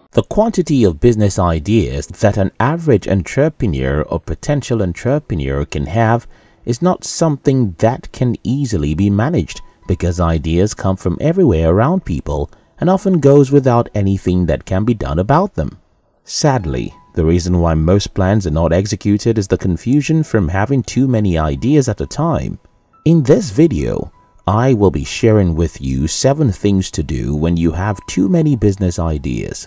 The quantity of business ideas that an average entrepreneur or potential entrepreneur can have is not something that can easily be managed, because ideas come from everywhere around people and often goes without anything that can be done about them. Sadly, the reason why most plans are not executed is the confusion from having too many ideas at a time. In this video, I will be sharing with you 7 things to do when you have too many business ideas.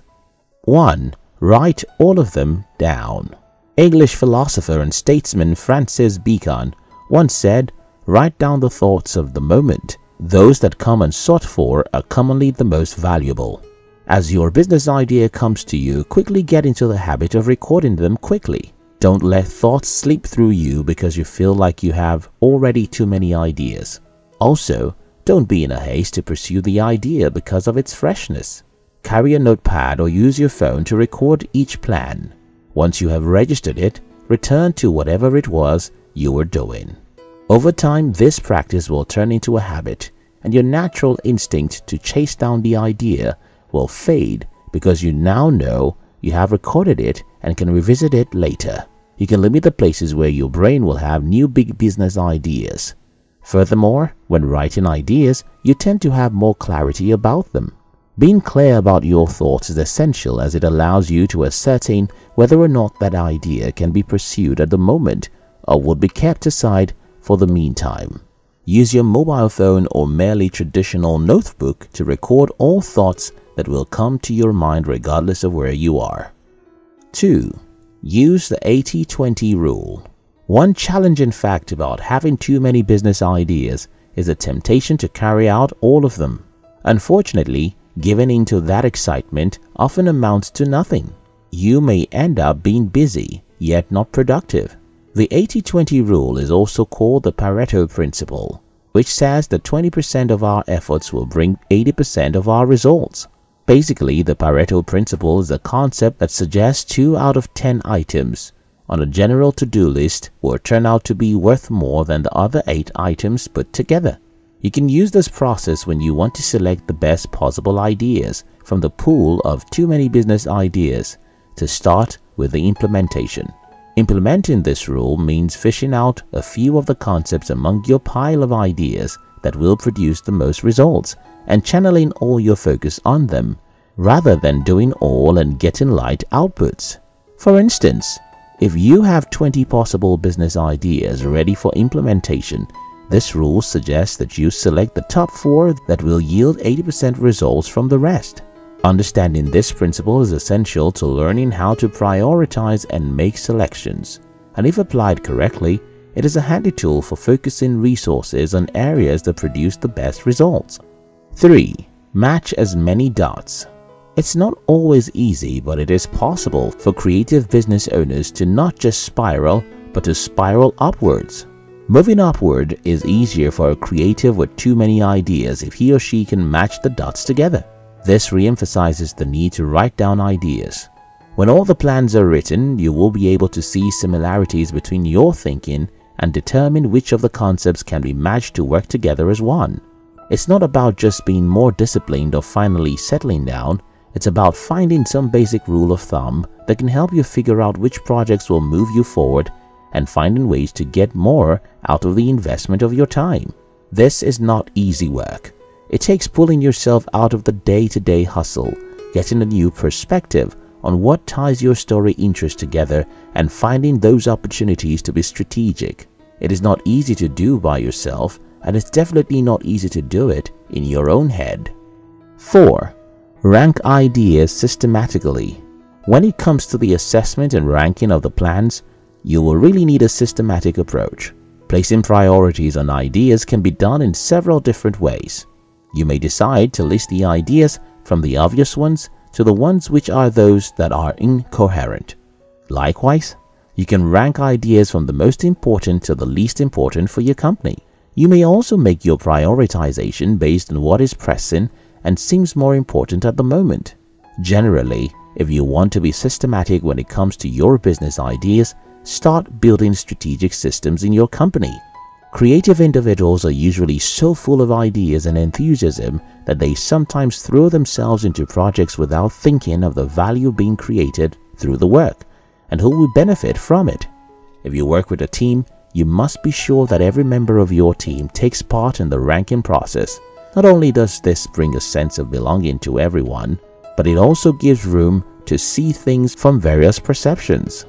1. Write all of them down. English philosopher and statesman Francis Bacon once said, "Write down the thoughts of the moment. Those that come unsought for are commonly the most valuable." As your business idea comes to you, quickly get into the habit of recording them quickly. Don't let thoughts slip through you because you feel like you have already too many ideas. Also, don't be in a haste to pursue the idea because of its freshness. Carry a notepad or use your phone to record each plan. Once you have registered it, return to whatever it was you were doing. Over time, this practice will turn into a habit, and your natural instinct to chase down the idea will fade because you now know you have recorded it and can revisit it later. You can limit the places where your brain will have new big business ideas. Furthermore, when writing ideas, you tend to have more clarity about them. Being clear about your thoughts is essential, as it allows you to ascertain whether or not that idea can be pursued at the moment or would be kept aside for the meantime. Use your mobile phone or merely traditional notebook to record all thoughts that will come to your mind regardless of where you are. 2. Use the 80-20 rule. One challenging fact about having too many business ideas is the temptation to carry out all of them. Unfortunately, giving into that excitement often amounts to nothing. You may end up being busy, yet not productive. The 80-20 rule is also called the Pareto principle, which says that 20% of our efforts will bring 80% of our results. Basically, the Pareto principle is a concept that suggests 2 out of 10 items on a general to-do list will turn out to be worth more than the other 8 items put together. You can use this process when you want to select the best possible ideas from the pool of too many business ideas to start with the implementation. Implementing this rule means fishing out a few of the concepts among your pile of ideas that will produce the most results and channeling all your focus on them rather than doing all and getting light outputs. For instance, if you have 20 possible business ideas ready for implementation, this rule suggests that you select the top 4 that will yield 80% results from the rest. Understanding this principle is essential to learning how to prioritize and make selections, and if applied correctly, it is a handy tool for focusing resources on areas that produce the best results. 3. Match as many dots. It's not always easy, but it is possible for creative business owners to not just spiral, but to spiral upwards. Moving upward is easier for a creative with too many ideas if he or she can match the dots together. This re-emphasizes the need to write down ideas. When all the plans are written, you will be able to see similarities between your thinking and determine which of the concepts can be matched to work together as one. It's not about just being more disciplined or finally settling down. It's about finding some basic rule of thumb that can help you figure out which projects will move you forward and finding ways to get more out of the investment of your time. This is not easy work. It takes pulling yourself out of the day-to-day hustle, getting a new perspective on what ties your story interest together, and finding those opportunities to be strategic. It is not easy to do by yourself, and it's definitely not easy to do it in your own head. 4. Rank ideas systematically. When it comes to the assessment and ranking of the plans, you will really need a systematic approach. Placing priorities on ideas can be done in several different ways. You may decide to list the ideas from the obvious ones to the ones which are those that are incoherent. Likewise, you can rank ideas from the most important to the least important for your company. You may also make your prioritization based on what is pressing and seems more important at the moment. Generally, if you want to be systematic when it comes to your business ideas, start building strategic systems in your company. Creative individuals are usually so full of ideas and enthusiasm that they sometimes throw themselves into projects without thinking of the value being created through the work and who will benefit from it. If you work with a team, you must be sure that every member of your team takes part in the ranking process. Not only does this bring a sense of belonging to everyone, but it also gives room to see things from various perceptions.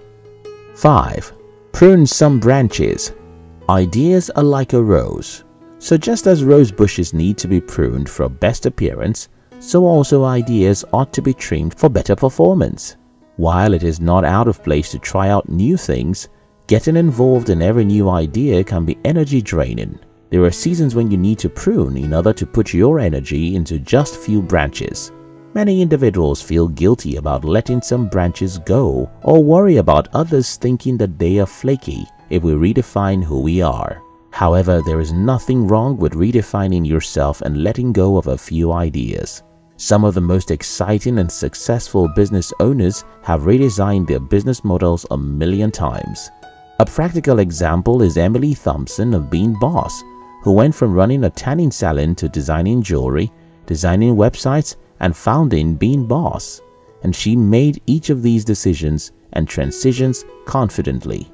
5. Prune some branches. Ideas are like a rose. So just as rose bushes need to be pruned for best appearance, so also ideas ought to be trimmed for better performance. While it is not out of place to try out new things, getting involved in every new idea can be energy draining. There are seasons when you need to prune in order to put your energy into just few branches. Many individuals feel guilty about letting some branches go or worry about others thinking that they are flaky if we redefine who we are. However, there is nothing wrong with redefining yourself and letting go of a few ideas. Some of the most exciting and successful business owners have redesigned their business models a million times. A practical example is Emily Thompson of Bean Boss, who went from running a tanning salon to designing jewelry, designing websites, and founding Bean Boss. And she made each of these decisions and transitions confidently.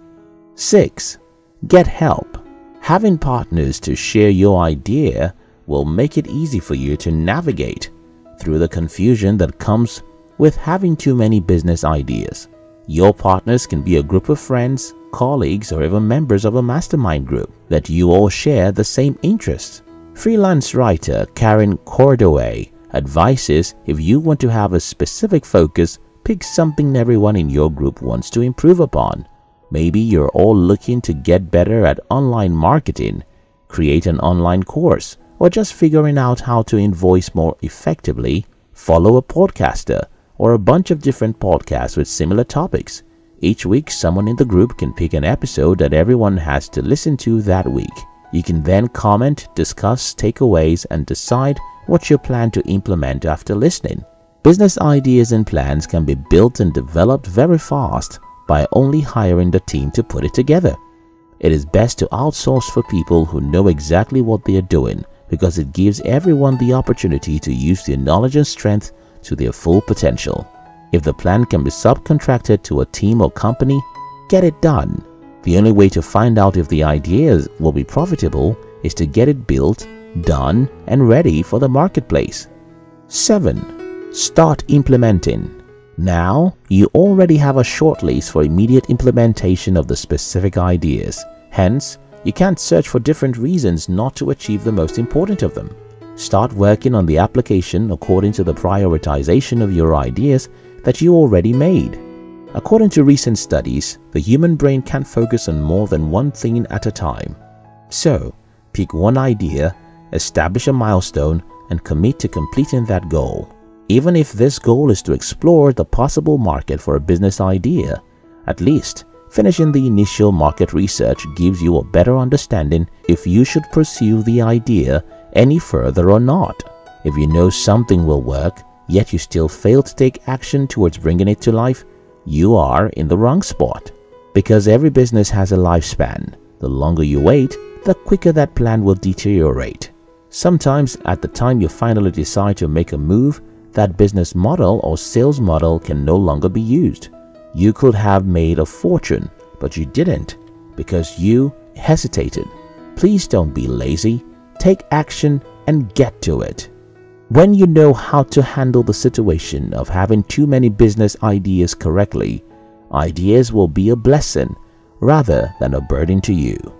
6. Get help. Having partners to share your idea will make it easy for you to navigate through the confusion that comes with having too many business ideas. Your partners can be a group of friends, colleagues, or even members of a mastermind group that you all share the same interests. Freelance writer Karen Cordaway advises if you want to have a specific focus, pick something everyone in your group wants to improve upon. Maybe you're all looking to get better at online marketing, create an online course, or just figuring out how to invoice more effectively. Follow a podcaster or a bunch of different podcasts with similar topics. Each week, someone in the group can pick an episode that everyone has to listen to that week. You can then comment, discuss takeaways, and decide what you plan to implement after listening. Business ideas and plans can be built and developed very fast by only hiring the team to put it together. It is best to outsource for people who know exactly what they are doing because it gives everyone the opportunity to use their knowledge and strength to their full potential. If the plan can be subcontracted to a team or company, get it done. The only way to find out if the ideas will be profitable is to get it built, done, and ready for the marketplace. 7. Start implementing. Now, you already have a shortlist for immediate implementation of the specific ideas. Hence, you can't search for different reasons not to achieve the most important of them. Start working on the application according to the prioritization of your ideas that you already made. According to recent studies, the human brain can focus on more than one thing at a time. So, pick one idea, establish a milestone, and commit to completing that goal. Even if this goal is to explore the possible market for a business idea, at least finishing the initial market research gives you a better understanding if you should pursue the idea any further or not. If you know something will work, yet you still fail to take action towards bringing it to life, you are in the wrong spot. Because every business has a lifespan. The longer you wait, the quicker that plan will deteriorate. Sometimes at the time you finally decide to make a move, that business model or sales model can no longer be used. You could have made a fortune, but you didn't because you hesitated. Please don't be lazy. Take action and get to it. When you know how to handle the situation of having too many business ideas correctly, ideas will be a blessing rather than a burden to you.